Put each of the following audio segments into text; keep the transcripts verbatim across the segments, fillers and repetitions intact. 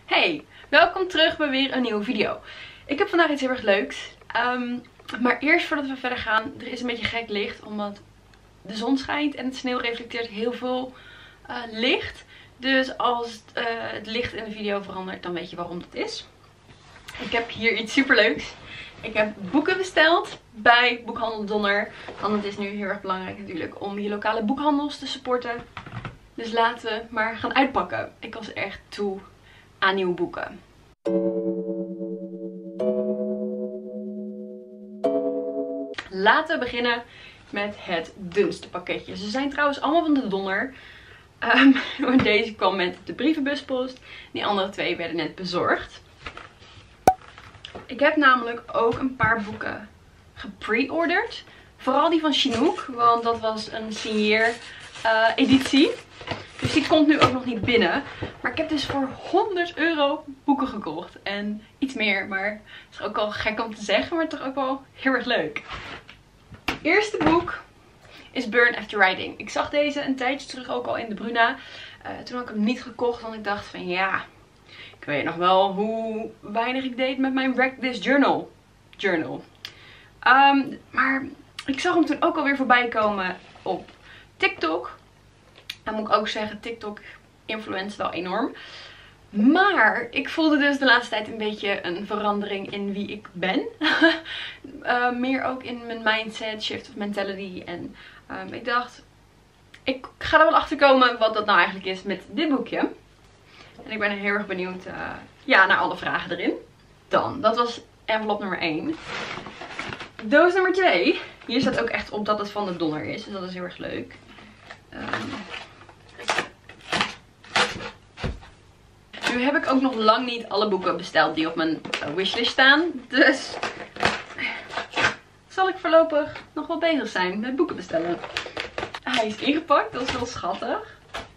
Hey, welkom terug bij weer een nieuwe video. Ik heb vandaag iets heel erg leuks. Um, maar eerst voordat we verder gaan, er is een beetje gek licht. Omdat de zon schijnt en het sneeuw reflecteert heel veel uh, licht. Dus als uh, het licht in de video verandert, dan weet je waarom dat is. Ik heb hier iets super leuks. Ik heb boeken besteld bij Boekhandel Donner. Want het is nu heel erg belangrijk natuurlijk om je lokale boekhandels te supporten. Dus laten we maar gaan uitpakken. Ik was echt toe aan nieuwe boeken. Laten we beginnen met het dunste pakketje. Ze zijn trouwens allemaal van de Donner. Um, deze kwam met de brievenbuspost. Die andere twee werden net bezorgd. Ik heb namelijk ook een paar boeken gepre-orderd. Vooral die van Chinook, want dat was een signeer uh, editie. Dus die komt nu ook nog niet binnen. Maar ik heb dus voor honderd euro boeken gekocht. En iets meer, maar het is ook al gek om te zeggen, maar toch ook wel heel erg leuk. Het eerste boek is Burn After Writing. Ik zag deze een tijdje terug ook al in de Bruna. Uh, toen had ik hem niet gekocht, want ik dacht van ja, ik weet nog wel hoe weinig ik deed met mijn Wreck This Journal. Journal. Um, maar ik zag hem toen ook alweer voorbij komen op TikTok. Dan moet ik ook zeggen, TikTok influenced wel enorm. Maar ik voelde dus de laatste tijd een beetje een verandering in wie ik ben. uh, meer ook in mijn mindset, shift of mentality. En um, ik dacht, ik ga er wel achter komen wat dat nou eigenlijk is met dit boekje. En ik ben heel erg benieuwd uh, ja, naar alle vragen erin. Dan, dat was envelop nummer één. Doos nummer twee. Hier staat ook echt op dat het van de Donner is. Dus dat is heel erg leuk. Um, Nu heb ik ook nog lang niet alle boeken besteld die op mijn wishlist staan. Dus zal ik voorlopig nog wel bezig zijn met boeken bestellen. Hij is ingepakt, dat is wel schattig.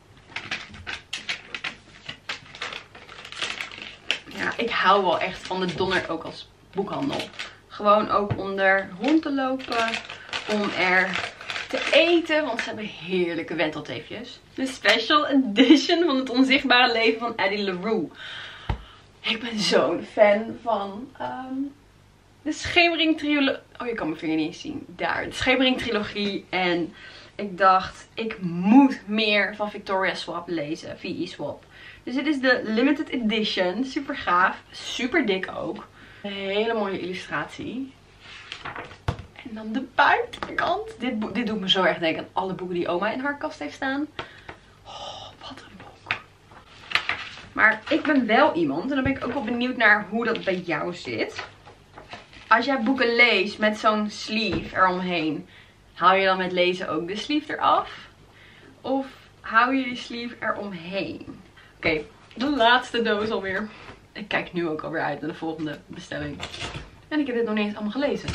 Ja, ik hou wel echt van de Donner ook als boekhandel. Gewoon ook om er rond te lopen, om er te eten, want ze hebben heerlijke wentelteefjes. De special edition van Het Onzichtbare Leven van Addie LaRue. Ik ben zo'n fan van um, de Schemering trilogie. Oh, je kan mijn vinger niet eens zien. Daar, de Schemering trilogie. En ik dacht, ik moet meer van Victoria Swap lezen. V E Swap. Dus dit is de limited edition. Super gaaf. Super dik ook. Een hele mooie illustratie. En dan de buitenkant. Dit, dit doet me zo erg denken aan alle boeken die oma in haar kast heeft staan. Oh, wat een boek. Maar ik ben wel iemand, en dan ben ik ook wel benieuwd naar hoe dat bij jou zit. Als jij boeken leest met zo'n sleeve eromheen, haal je dan met lezen ook de sleeve eraf? Of hou je die sleeve eromheen? Oké, okay, de laatste doos alweer. Ik kijk nu ook alweer uit naar de volgende bestelling. En ik heb dit nog niet eens allemaal gelezen.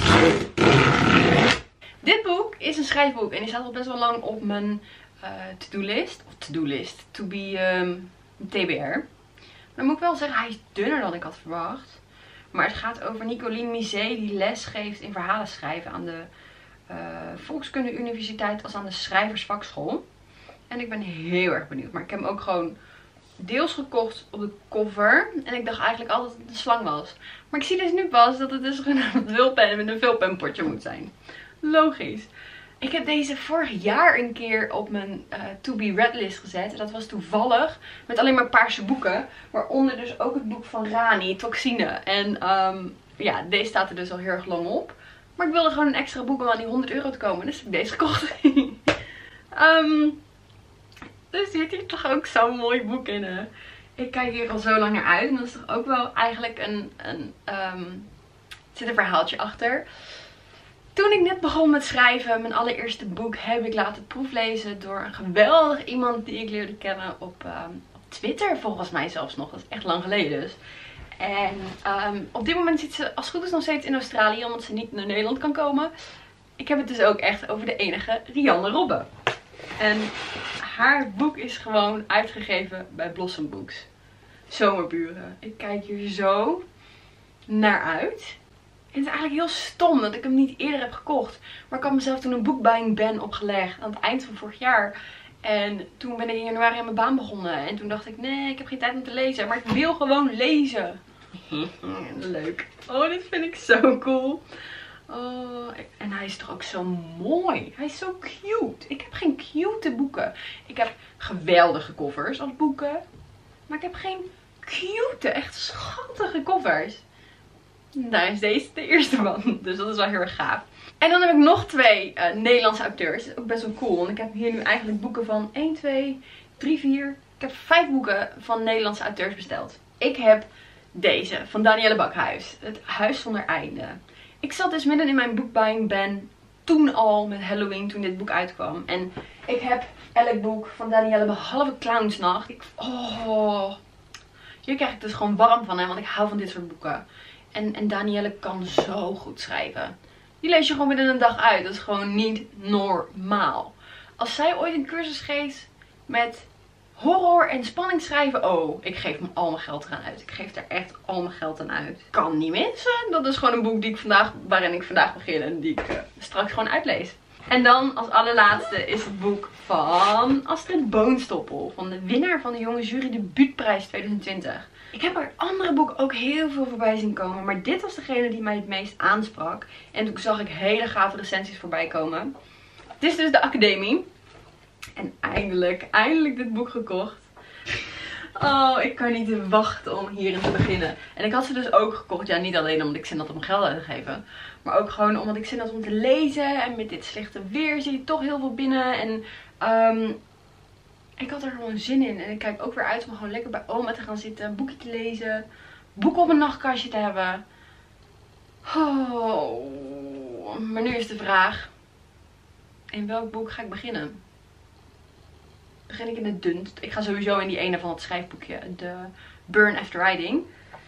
Dit boek is een schrijfboek. En die staat al best wel lang op mijn uh, to-do-list. Of to-do-list. To be um, T B R. Maar dan moet ik wel zeggen, hij is dunner dan ik had verwacht. Maar het gaat over Nicoline Misé die les geeft in verhalen schrijven aan de uh, Volkskunde Universiteit als aan de Schrijversvakschool. En ik ben heel erg benieuwd. Maar ik heb hem ook gewoon deels gekocht op de cover. En ik dacht eigenlijk altijd dat het een slang was. Maar ik zie dus nu pas dat het dus gewoon een vulpen met een vulpenpotje moet zijn. Logisch. Ik heb deze vorig jaar een keer op mijn uh, to be read list gezet. En dat was toevallig met alleen maar paarse boeken. Waaronder dus ook het boek van Rani, Toxine. En um, ja, deze staat er dus al heel erg lang op. Maar ik wilde gewoon een extra boek om aan die honderd euro te komen. Dus heb ik deze gekocht. um, dus zit hier toch ook zo'n mooi boek in. Hè? Ik kijk hier al zo lang naar uit. En dat is toch ook wel eigenlijk een... een um, er zit een verhaaltje achter. Toen ik net begon met schrijven, mijn allereerste boek, heb ik laten proeflezen door een geweldig iemand die ik leerde kennen op, um, op Twitter. Volgens mij zelfs nog. Dat is echt lang geleden dus. En um, op dit moment zit ze als het goed is nog steeds in Australië, omdat ze niet naar Nederland kan komen. Ik heb het dus ook echt over de enige Rianne Robbe. En haar boek is gewoon uitgegeven bij Blossom Books. Zomerburen. Ik kijk hier zo naar uit. Het is eigenlijk heel stom dat ik hem niet eerder heb gekocht. Maar ik had mezelf toen een boekbuying ban opgelegd aan het eind van vorig jaar. En toen ben ik in januari aan mijn baan begonnen. En toen dacht ik, nee, ik heb geen tijd om te lezen. Maar ik wil gewoon lezen. Leuk. Oh, dit vind ik zo cool. Oh, en hij is toch ook zo mooi. Hij is zo cute. Ik heb geen cute boeken. Ik heb geweldige covers als boeken. Maar ik heb geen cute, echt schattige covers. Daar is deze de eerste van. Dus dat is wel heel erg gaaf. En dan heb ik nog twee uh, Nederlandse auteurs. Dat is ook best wel cool. Want ik heb hier nu eigenlijk boeken van één, twee, drie, vier. Ik heb vijf boeken van Nederlandse auteurs besteld. Ik heb deze van Danielle Bakhuis. Het Huis zonder einde. Ik zat dus midden in mijn boekbuying ban. Toen al met Halloween, toen dit boek uitkwam. En ik heb elk boek van Danielle behalve Clownsnacht. Ik, oh, hier krijg ik dus gewoon warm van, hè, want ik hou van dit soort boeken. En, en Danielle kan zo goed schrijven. Die lees je gewoon binnen een dag uit. Dat is gewoon niet normaal. Als zij ooit een cursus geeft met horror en spanning schrijven. Oh, ik geef me al mijn geld eraan uit. Ik geef er echt al mijn geld aan uit. Kan niet missen. Dat is gewoon een boek die ik vandaag, waarin ik vandaag begin. En die ik uh, straks gewoon uitlees. En dan als allerlaatste is het boek van Astrid Boonstoppel. Van de winnaar van de Jonge Jury Debuutprijs twintig twintig. Ik heb er andere boeken ook heel veel voorbij zien komen. Maar dit was degene die mij het meest aansprak. En toen zag ik hele gave recensies voorbij komen. Dit is dus de Academie. En eindelijk, eindelijk dit boek gekocht. Oh, ik kan niet wachten om hierin te beginnen. En ik had ze dus ook gekocht. Ja, niet alleen omdat ik zin had om geld uit te geven. Maar ook gewoon omdat ik zin had om te lezen. En met dit slechte weer zie je toch heel veel binnen. En um, ik had er gewoon zin in. En ik kijk ook weer uit om gewoon lekker bij oma te gaan zitten. Een boekje te lezen. Boeken op een nachtkastje te hebben. Oh, maar nu is de vraag. In welk boek ga ik beginnen? Begin ik in de dunst. Ik ga sowieso in die ene van het schrijfboekje. De Burn After Riding.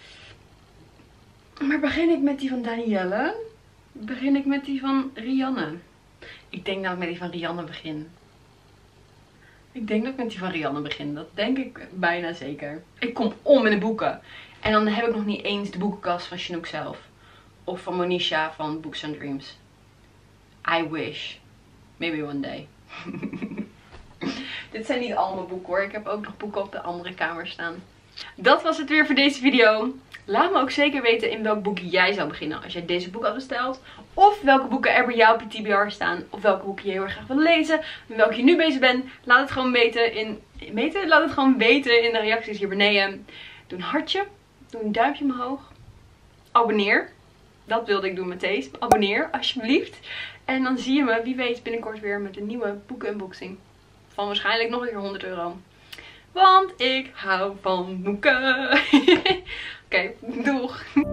Maar begin ik met die van Danielle? Begin ik met die van Rianne? Ik denk dat ik met die van Rianne begin. Ik denk dat ik met die van Rianne begin. Dat denk ik bijna zeker. Ik kom om in de boeken. En dan heb ik nog niet eens de boekenkast van Chinook zelf. Of van Monisha van Books and Dreams. I wish. Maybe one day. Dit zijn niet allemaal boeken hoor. Ik heb ook nog boeken op de andere kamer staan. Dat was het weer voor deze video. Laat me ook zeker weten in welk boek jij zou beginnen als jij deze boek had besteld. Of welke boeken er bij jou op je T B R staan. Of welke boeken je heel erg graag wil lezen. En welke je nu bezig bent. Laat het gewoon weten in, weten? Laat het gewoon weten in de reacties hier beneden. Doe een hartje. Doe een duimpje omhoog. Abonneer. Dat wilde ik doen met deze. Abonneer alsjeblieft. En dan zie je me wie weet binnenkort weer met een nieuwe boeken-unboxing. Van waarschijnlijk nog een keer honderd euro. Want ik hou van boeken. Oké, okay, doeg.